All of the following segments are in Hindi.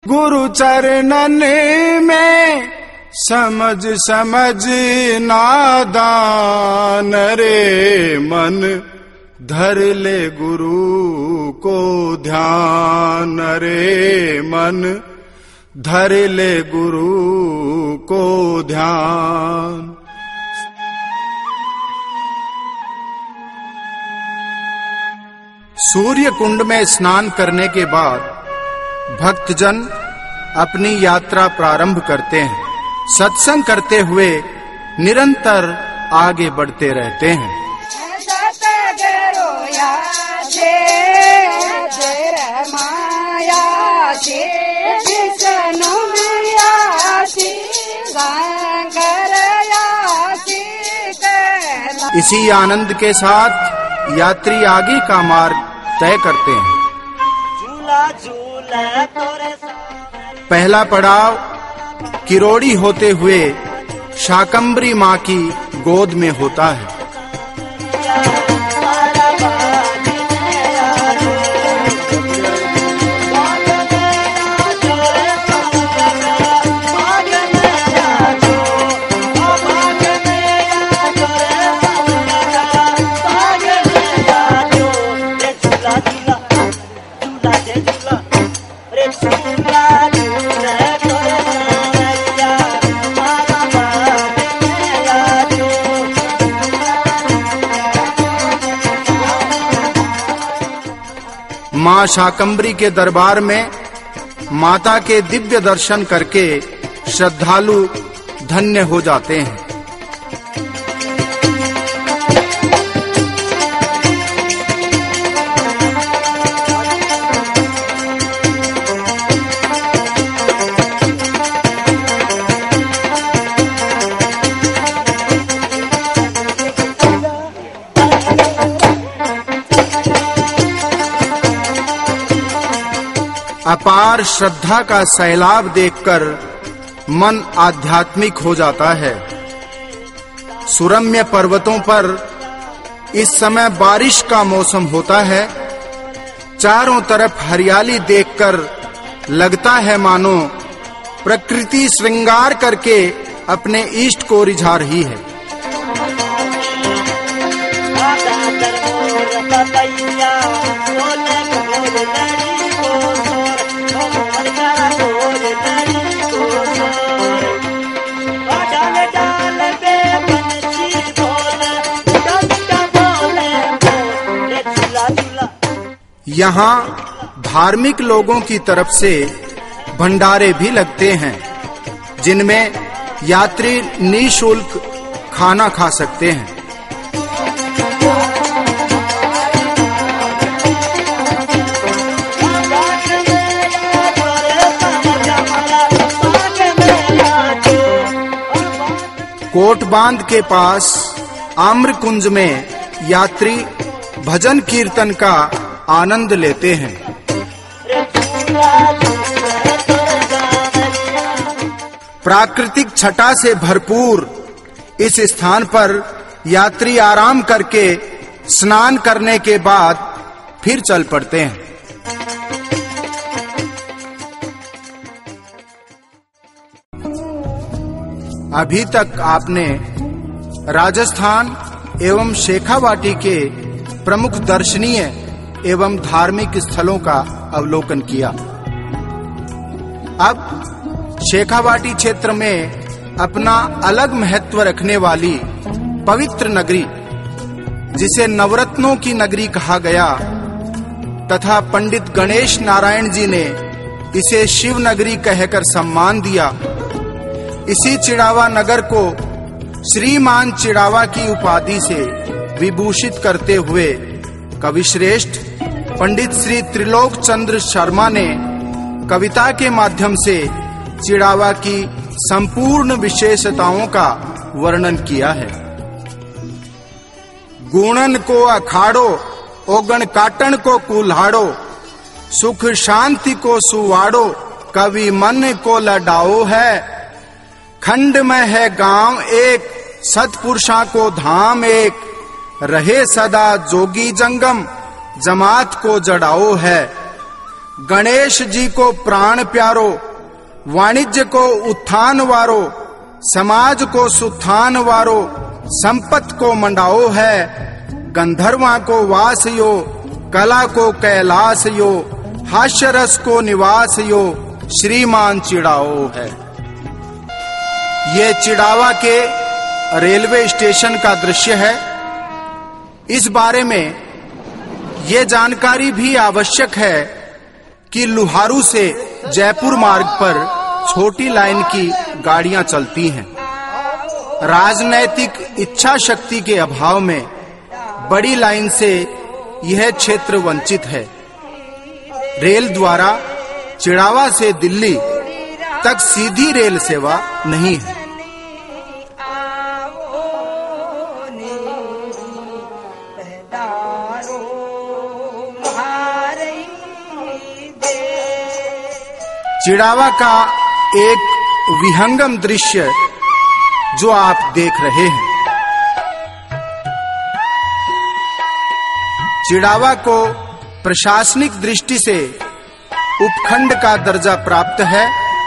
गुरु चरणन में समझ समझ नादान रे मन, धर ले गुरु को ध्यान रे मन, धर ले गुरु को ध्यान। सूर्य कुंड में स्नान करने के बाद भक्तजन अपनी यात्रा प्रारंभ करते हैं। सत्संग करते हुए निरंतर आगे बढ़ते रहते हैं। इसी आनंद के साथ यात्री आगे का मार्ग तय करते हैं। पहला पड़ाव किरोड़ी होते हुए शाकंभरी माँ की गोद में होता है। मां शाकंभरी के दरबार में माता के दिव्य दर्शन करके श्रद्धालु धन्य हो जाते हैं। अपार श्रद्धा का सैलाब देखकर मन आध्यात्मिक हो जाता है। सुरम्य पर्वतों पर इस समय बारिश का मौसम होता है। चारों तरफ हरियाली देखकर लगता है मानो प्रकृति श्रृंगार करके अपने इष्ट को रिझा रही है। यहाँ धार्मिक लोगों की तरफ से भंडारे भी लगते हैं, जिनमें यात्री निःशुल्क खाना खा सकते हैं। कोट बांध के पास आम्रकुंज में यात्री भजन कीर्तन का आनंद लेते हैं। प्राकृतिक छटा से भरपूर इस स्थान पर यात्री आराम करके स्नान करने के बाद फिर चल पड़ते हैं। अभी तक आपने राजस्थान एवं शेखावाटी के प्रमुख दर्शनीय एवं धार्मिक स्थलों का अवलोकन किया। अब शेखावाटी क्षेत्र में अपना अलग महत्व रखने वाली पवित्र नगरी, जिसे नवरत्नों की नगरी कहा गया तथा पंडित गणेश नारायण जी ने इसे शिव नगरी कहकर सम्मान दिया, इसी चिड़ावा नगर को श्रीमान चिड़ावा की उपाधि से विभूषित करते हुए कविश्रेष्ठ पंडित श्री त्रिलोक चंद्र शर्मा ने कविता के माध्यम से चिड़ावा की संपूर्ण विशेषताओं का वर्णन किया है। गुणन को अखाड़ो, ओगण काटन को कुल्हाड़ो, सुख शांति को सुवाड़ो, कवि मन को लडाओ है। खंड में है गांव एक, सतपुरुषा को धाम एक, रहे सदा जोगी जंगम, जमात को जड़ाओ है। गणेश जी को प्राण प्यारो, वाणिज्य को उत्थान वारो, समाज को सुत्थान वारो, संपत को मंडाओ है, गंधर्वा को वास यो, कला को कैलाश यो, हास्य रस को निवास यो, श्रीमान चिड़ाओ है। ये चिड़ावा के रेलवे स्टेशन का दृश्य है। इस बारे में ये जानकारी भी आवश्यक है कि लुहारू से जयपुर मार्ग पर छोटी लाइन की गाड़ियां चलती हैं। राजनैतिक इच्छा शक्ति के अभाव में बड़ी लाइन से यह क्षेत्र वंचित है। रेल द्वारा चिड़ावा से दिल्ली तक सीधी रेल सेवा नहीं है। चिड़ावा का एक विहंगम दृश्य जो आप देख रहे हैं। चिड़ावा को प्रशासनिक दृष्टि से उपखंड का दर्जा प्राप्त है।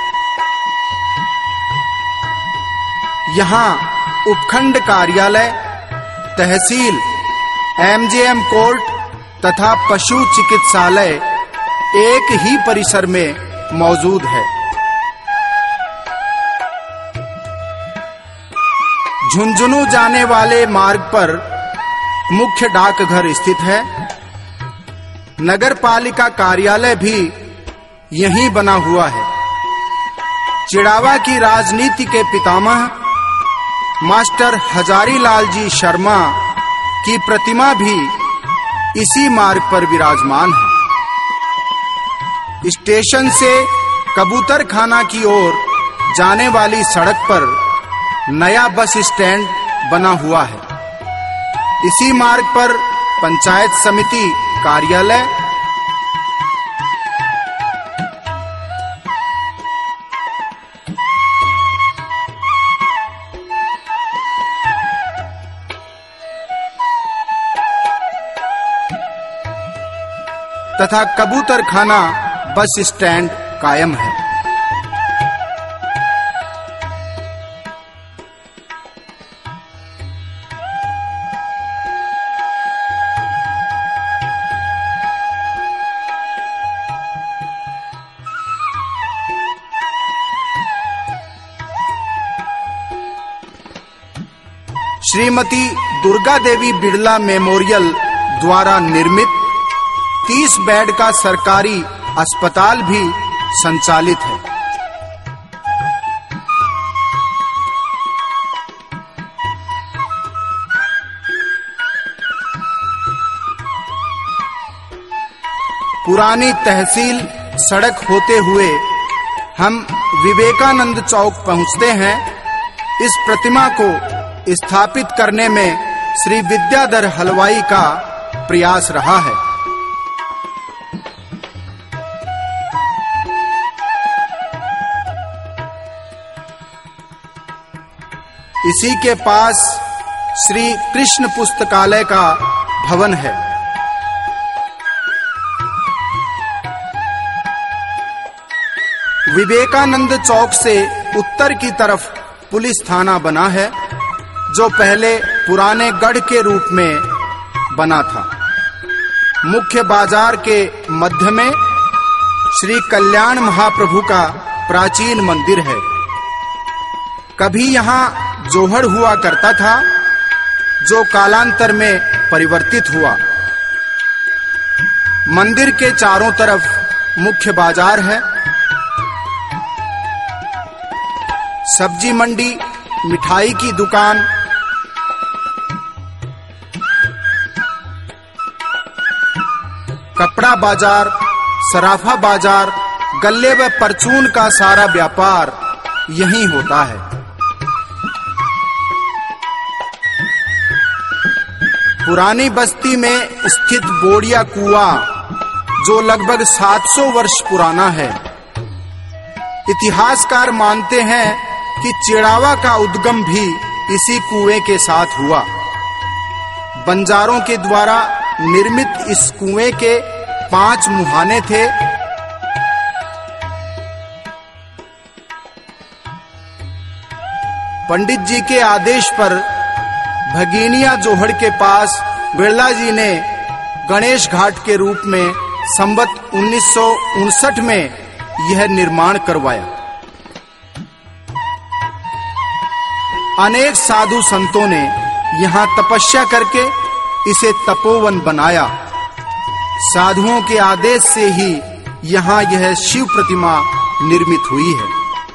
यहाँ उपखंड कार्यालय, तहसील, एमजेएम कोर्ट तथा पशु चिकित्सालय एक ही परिसर में मौजूद है। झुंझुनू जाने वाले मार्ग पर मुख्य डाकघर स्थित है। नगर पालिका कार्यालय भी यहीं बना हुआ है। चिड़ावा की राजनीति के पितामह मास्टर हजारीलाल जी शर्मा की प्रतिमा भी इसी मार्ग पर विराजमान है। स्टेशन से कबूतर खाना की ओर जाने वाली सड़क पर नया बस स्टैंड बना हुआ है। इसी मार्ग पर पंचायत समिति कार्यालय, तथा कबूतर खाना बस स्टैंड कायम है। श्रीमती दुर्गा देवी बिड़ला मेमोरियल द्वारा निर्मित 30 बेड का सरकारी अस्पताल भी संचालित है। पुरानी तहसील सड़क होते हुए हम विवेकानंद चौक पहुंचते हैं। इस प्रतिमा को स्थापित करने में श्री विद्याधर हलवाई का प्रयास रहा है। इसी के पास श्री कृष्ण पुस्तकालय का भवन है। विवेकानंद चौक से उत्तर की तरफ पुलिस थाना बना है, जो पहले पुराने गढ़ के रूप में बना था। मुख्य बाजार के मध्य में श्री कल्याण महाप्रभु का प्राचीन मंदिर है। कभी यहाँ जोहड़ हुआ करता था, जो कालांतर में परिवर्तित हुआ। मंदिर के चारों तरफ मुख्य बाजार है। सब्जी मंडी, मिठाई की दुकान, कपड़ा बाजार, सराफा बाजार, गल्ले व परचून का सारा व्यापार यहीं होता है। पुरानी बस्ती में स्थित बोड़िया कुआं, जो लगभग 700 वर्ष पुराना है। इतिहासकार मानते हैं कि चिड़ावा का उद्गम भी इसी कुएं के साथ हुआ। बंजारों के द्वारा निर्मित इस कुएं के 5 मुहाने थे, पंडित जी के आदेश पर भगीनिया जोहड़ के पास बिरला जी ने गणेश घाट के रूप में संवत 1959 में यह निर्माण करवाया। अनेक साधु संतों ने यहाँ तपस्या करके इसे तपोवन बनाया। साधुओं के आदेश से ही यहाँ यह शिव प्रतिमा निर्मित हुई है।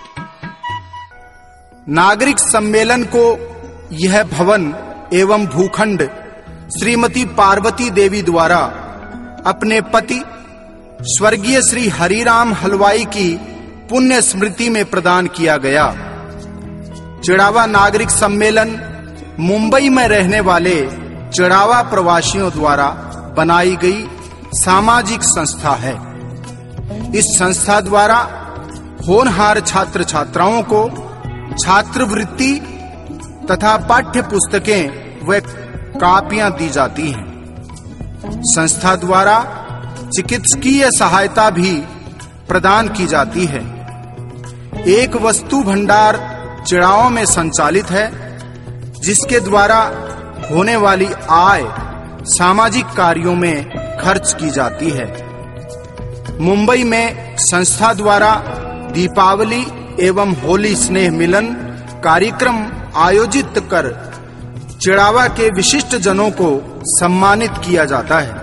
नागरिक सम्मेलन को यह भवन एवं भूखंड श्रीमती पार्वती देवी द्वारा अपने पति स्वर्गीय श्री हरिराम हलवाई की पुण्य स्मृति में प्रदान किया गया। चिड़ावा नागरिक सम्मेलन मुंबई में रहने वाले चिड़ावा प्रवासियों द्वारा बनाई गई सामाजिक संस्था है। इस संस्था द्वारा होनहार छात्र छात्राओं को छात्रवृत्ति तथा पाठ्य पुस्तकें व कापियां दी जाती हैं। संस्था द्वारा चिकित्सकीय सहायता भी प्रदान की जाती है। एक वस्तु भंडार चिड़ावों में संचालित है, जिसके द्वारा होने वाली आय सामाजिक कार्यों में खर्च की जाती है। मुंबई में संस्था द्वारा दीपावली एवं होली स्नेह मिलन कार्यक्रम आयोजित कर चिड़ावा के विशिष्ट जनों को सम्मानित किया जाता है।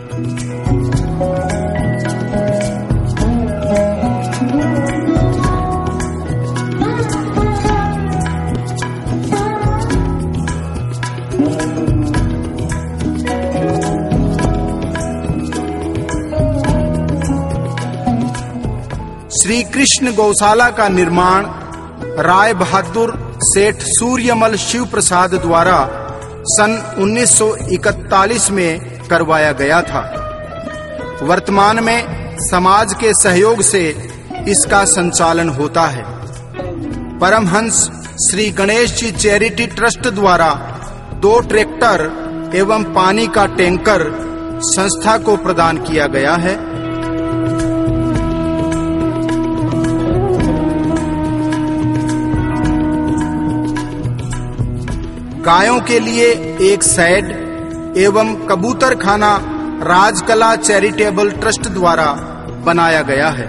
श्री कृष्ण गौशाला का निर्माण राय बहादुर सेठ सूर्यमल शिव प्रसाद द्वारा सन 1941 में करवाया गया था। वर्तमान में समाज के सहयोग से इसका संचालन होता है। परमहंस श्री गणेश जी चैरिटी ट्रस्ट द्वारा 2 ट्रैक्टर एवं पानी का टैंकर संस्था को प्रदान किया गया है। गायों के लिए एक शेड एवं कबूतर खाना राजकला चैरिटेबल ट्रस्ट द्वारा बनाया गया है।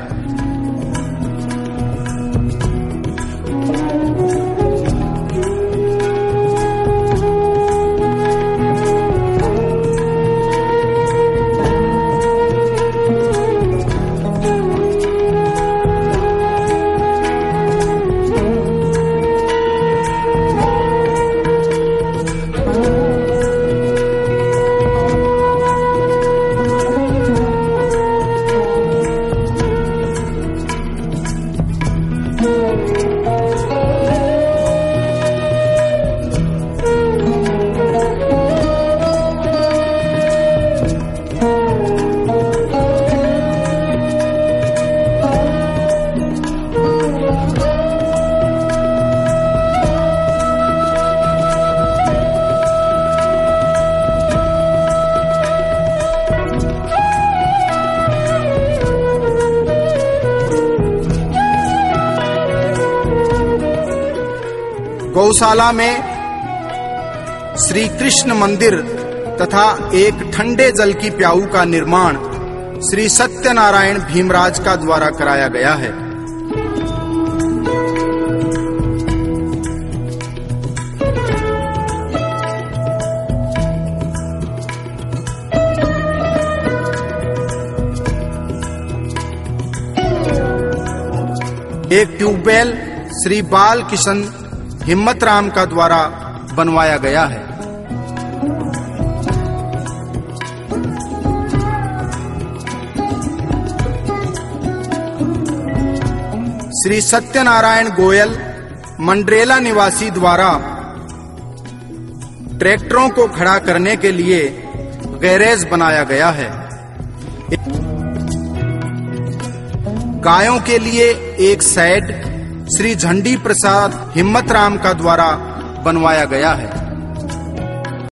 गौशाला में श्री कृष्ण मंदिर तथा एक ठंडे जल की प्याऊ का निर्माण श्री सत्यनारायण भीमराज का द्वारा कराया गया है। एक ट्यूबवेल श्री बाल किशन हिम्मत राम का द्वारा बनवाया गया है। श्री सत्यनारायण गोयल मंड्रेला निवासी द्वारा ट्रैक्टरों को खड़ा करने के लिए गैरेज बनाया गया है। गायों के लिए एक शेड श्री झंडी प्रसाद हिम्मत राम का द्वारा बनवाया गया है।